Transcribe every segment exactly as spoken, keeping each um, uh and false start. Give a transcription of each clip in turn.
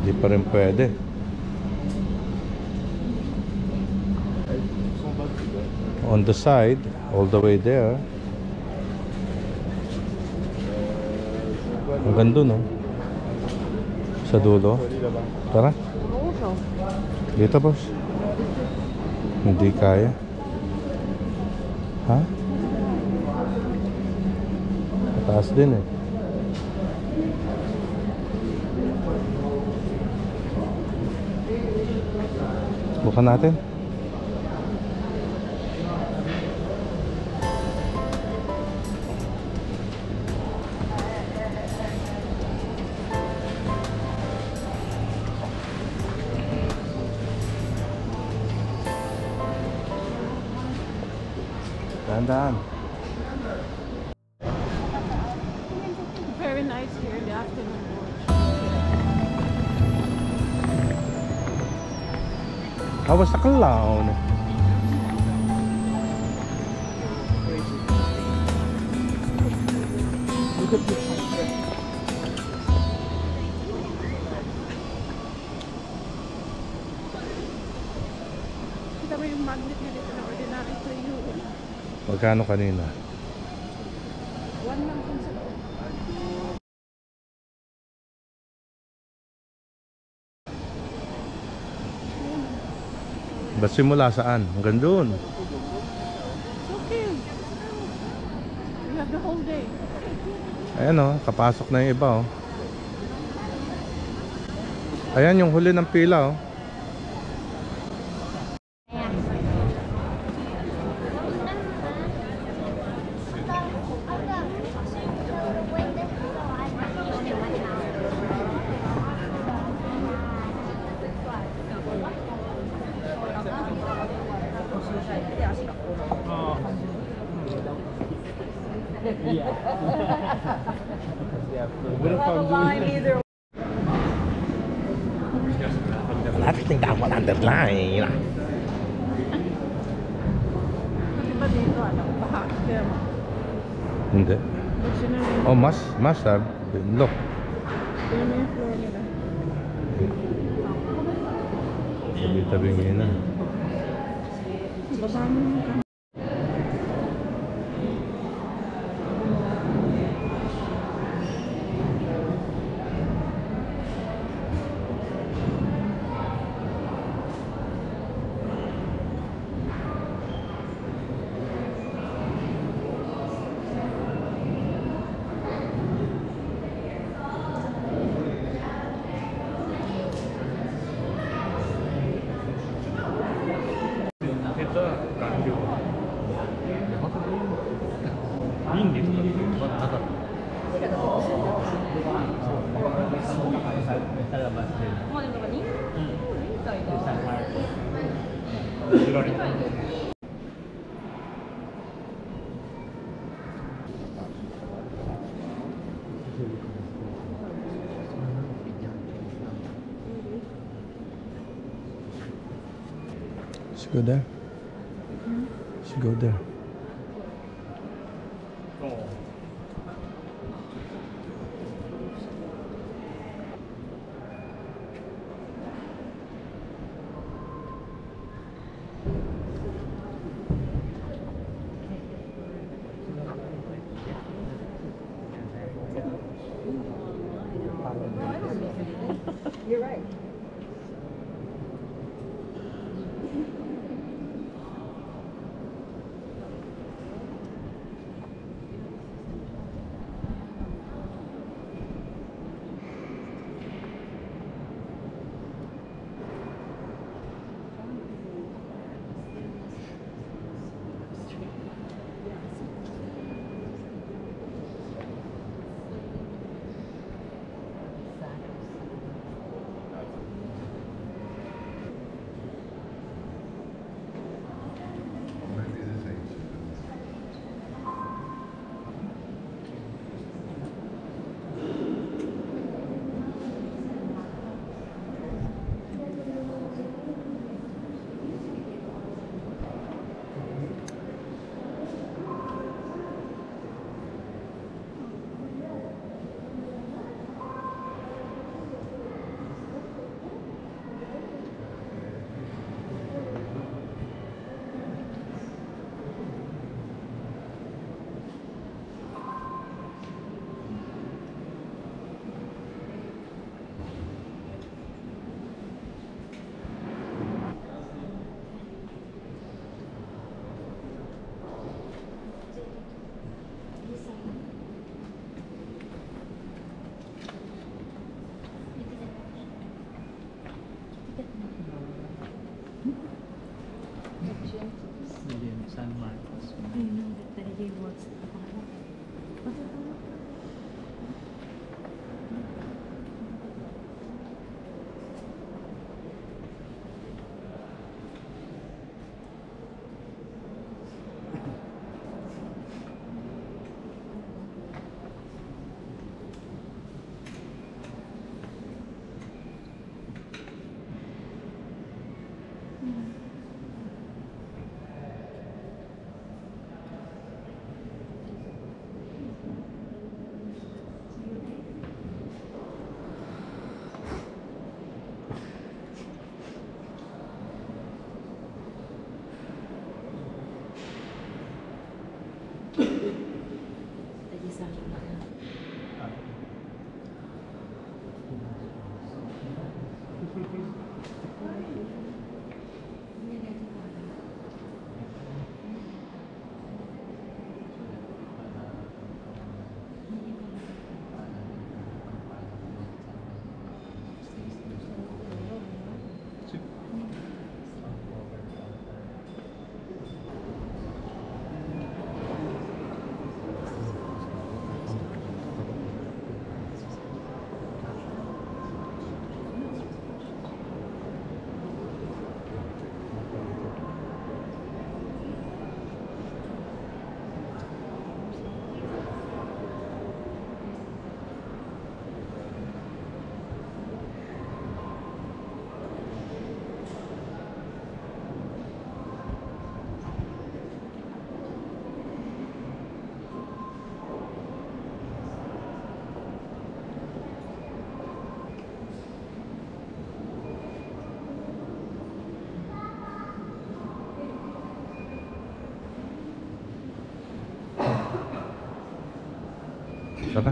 Hindi pa rin pwede. On the side, all the way there. Hanggang dun, no? Sa dulo. Tara. Dito, boss. Hindi kaya. Ha? Mataas din eh. Bukan natin. Dahan-dahan. Very nice here in the afternoon. Ah, basta kalaw. Kita mo yung magnet na dito na ordinary to you. Magkano kanina? One lang kung sa loob. Ba't simula saan? Hanggang doon. It's okay. We have the whole day. Ayan o, kapasok na yung iba o. Ayan yung huli ng pila o. Natin dapat underline. Diba dito, ano, bahag them. Hindi. Oh, must, must have. Look. Yun na yung floor nila. Tabi-tabi ngayon na. Baba mo yung kamay. Let's go there. Let's go there. You're right. Tara.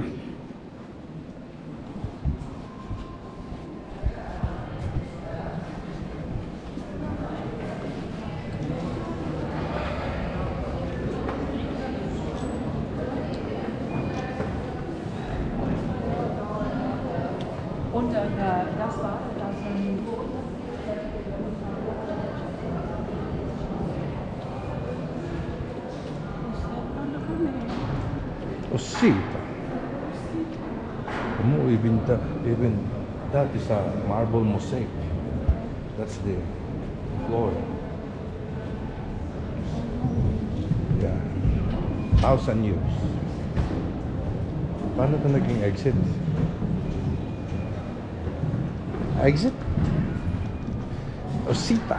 Und äh, das war das ähm, Osita. Mo, even that, even that is a marble mosaic. That's the floor. Yeah. Thousand years. Paano ito naging exit? Exit? Osita.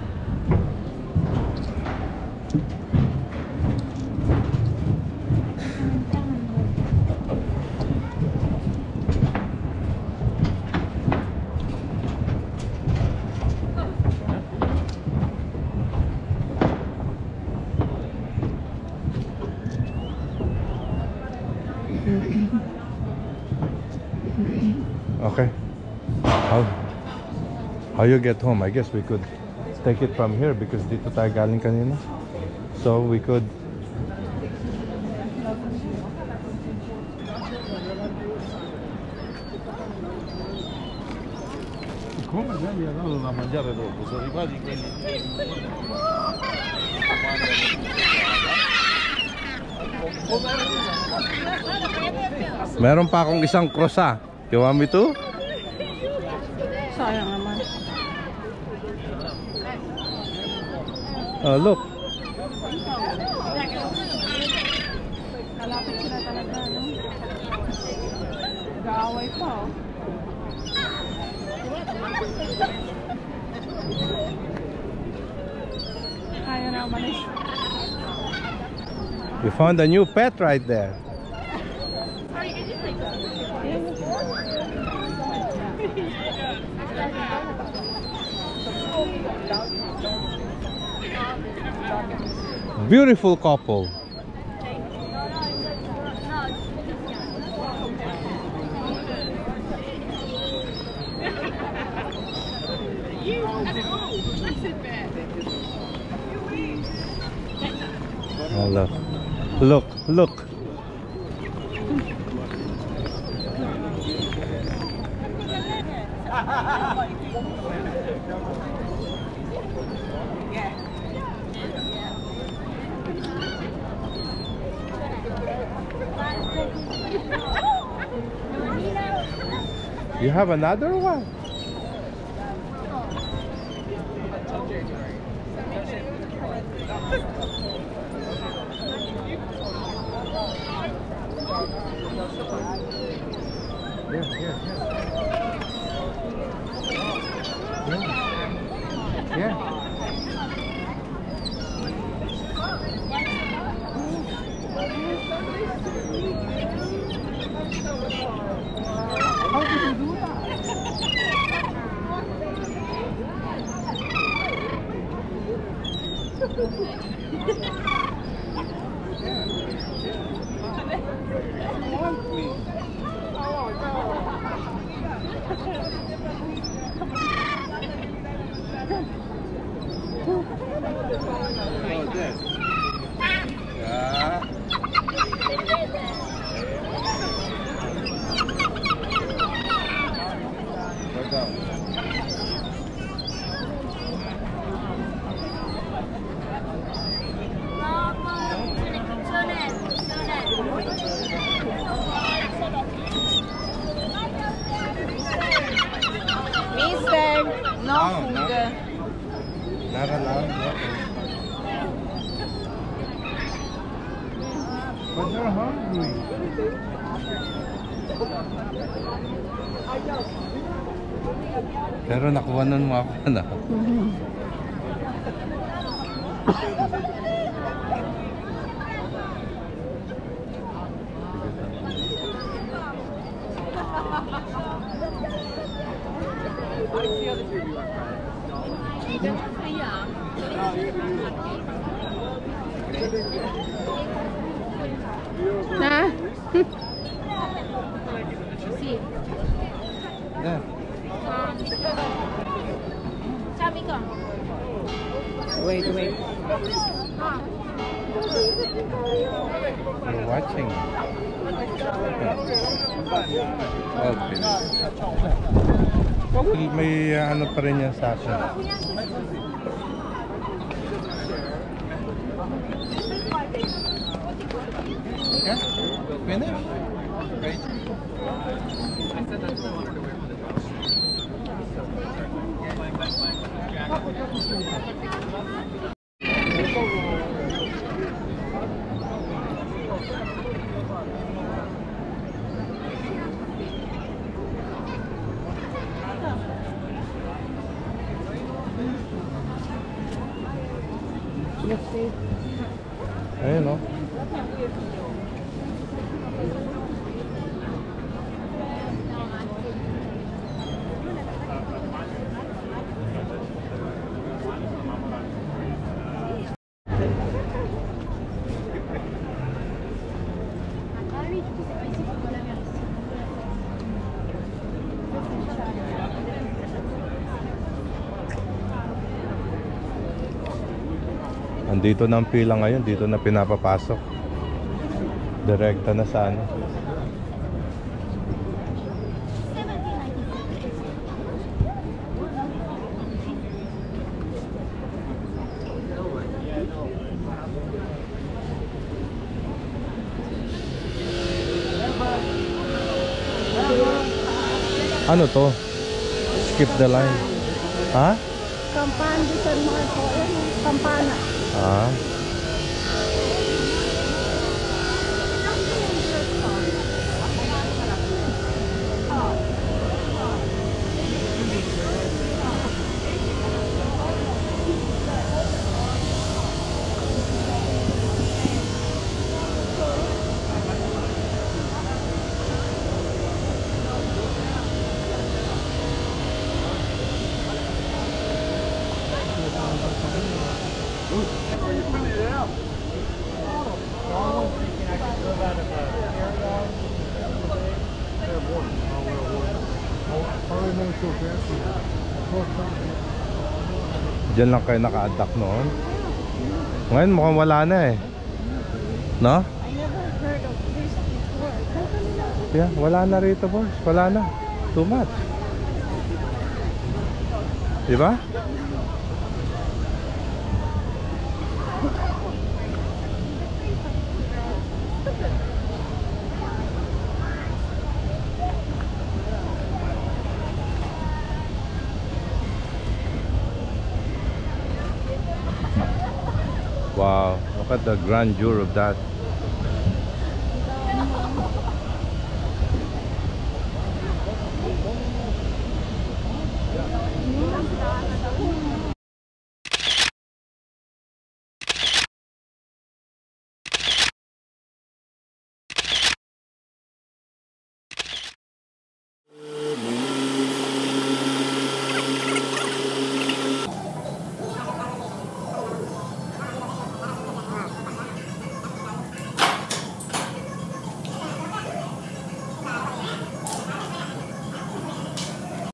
Okay. How, how you get home? I guess we could take it from here because dito tayo galing kanina. So we could Come già gli ha dato da mangiare dopo? Sono arrivati quelli. meron pa akong isang cross ah. You want me to? sayang naman. Oh, look. Kalapit sila talaga, no? Gaaway pa, oh. Kaya na umalis. We found a new pet right there. Beautiful couple. Oh, look, look, look. You have another one? Yeah, yeah, yeah. Yeah. How did you do that? want food. not, not allowed. Okay. But they're hungry. Pero nakuha nun mo ako na. Ha? Si. Yeah. Sabi ko. Wait, wait. You're watching. Okay. May, may uh, ano pa rin yan sa akin. Yeah? Finish? Okay. Ayun, no? Andito na ang pila ngayon, dito na pinapapasok. Direkta na sa ano. Ano to? Skip the line. Ha? Campana San Marco. Campana. Ah. Diyan lang kayo naka-attack noon. Ngayon mukhang wala na eh. No? I never heard of this before. Yeah, wala na rito, boss. Wala na. Too much. Diba? Wow, look at the grandeur of that.